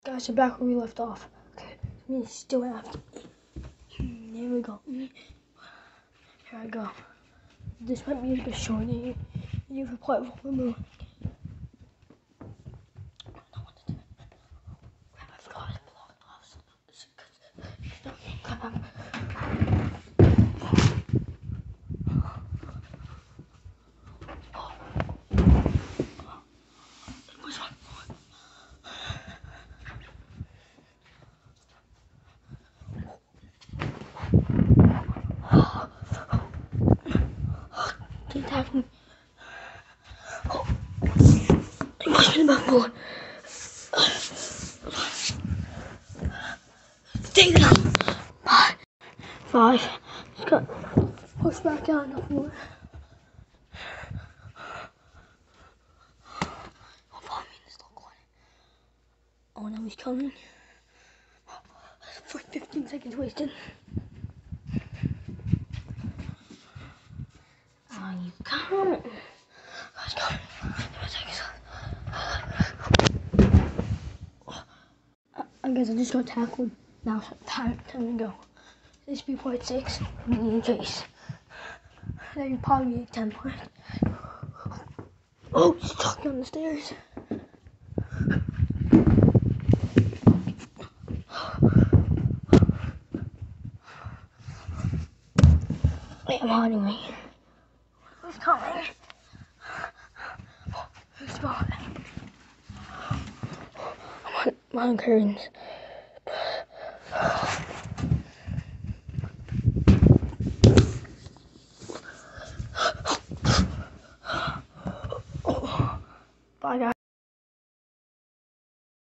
Guys, we're back where we left off. Okay, me still after. There we go. Here I go. This might be a bit short. You have a platform move. I forgot to block gloves. He attacked me. Oh. He pushed me backboard. Take it out. 5. Just got pushed back out on the floor. Follow me in this little corner. Oh, now he's coming. For 15 seconds wasted. Oh, you coming. Let's go. I guess I just got tackled. Now it's time to go. This pt6 minion chase. Now you probably get 10 points. Oh, he's stuck on the stairs. Wait, I'm hiding me. He's coming. Oh, he's gone. I'm on curtains.